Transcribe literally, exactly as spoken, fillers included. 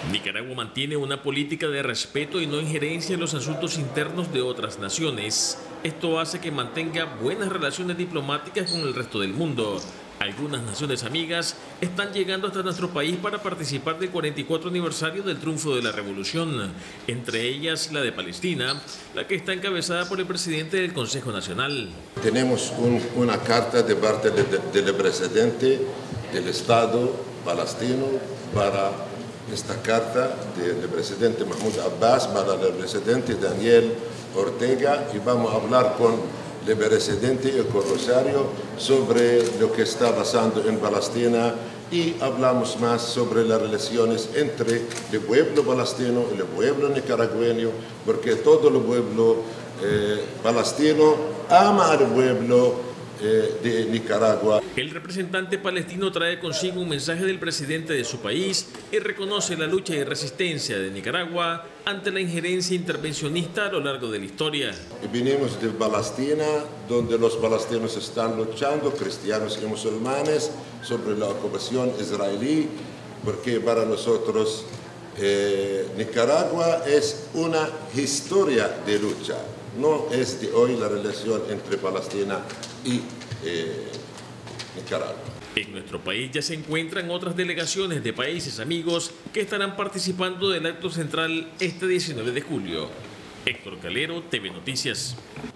Nicaragua mantiene una política de respeto y no injerencia en los asuntos internos de otras naciones. Esto hace que mantenga buenas relaciones diplomáticas con el resto del mundo. Algunas naciones amigas están llegando hasta nuestro país para participar del cuarenta y cuatro aniversario del triunfo de la revolución, entre ellas la de Palestina, la que está encabezada por el presidente del Consejo Nacional. Tenemos un, una carta de parte de, de, del presidente del Estado palestino para esta carta del presidente Mahmoud Abbas, para el presidente Daniel Ortega, y vamos a hablar con el presidente y con Rosario sobre lo que está pasando en Palestina, y hablamos más sobre las relaciones entre el pueblo palestino y el pueblo nicaragüeño, porque todo el pueblo eh, palestino ama al pueblo eh, de Nicaragua. El representante palestino trae consigo un mensaje del presidente de su país y reconoce la lucha y resistencia de Nicaragua ante la injerencia intervencionista a lo largo de la historia. Venimos de Palestina, donde los palestinos están luchando, cristianos y musulmanes, sobre la ocupación israelí, porque para nosotros eh, Nicaragua es una historia de lucha. No es de hoy la relación entre Palestina y eh, Nicaragua. En nuestro país ya se encuentran otras delegaciones de países amigos que estarán participando del acto central este diecinueve de julio. Héctor Calero, T V Noticias.